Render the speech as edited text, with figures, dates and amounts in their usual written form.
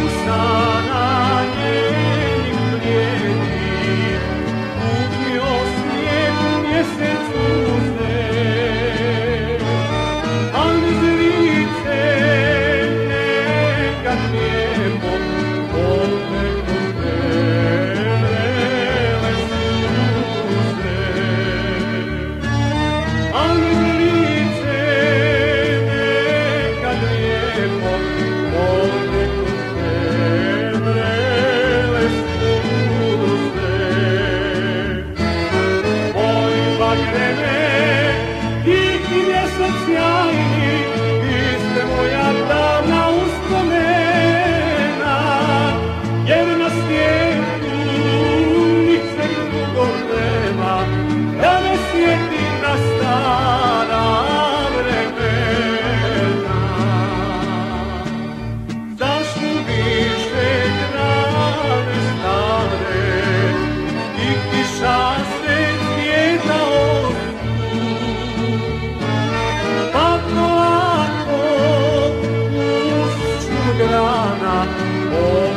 usana njenih blijedi, kupio snijeg mjesec uzde, al zlice nekad lijepo polne vrele suze. Al zlice nekad lijepo polne vrele suze. Moj Bagreme, tiki mjesec sjajni, vi ste moja davna uspomena, jer na svijetu ničeg drugog nema, da me sjeti na stara vremena. Zašto više grane stare i kišaste cvijeta ostu, pa polako usču grana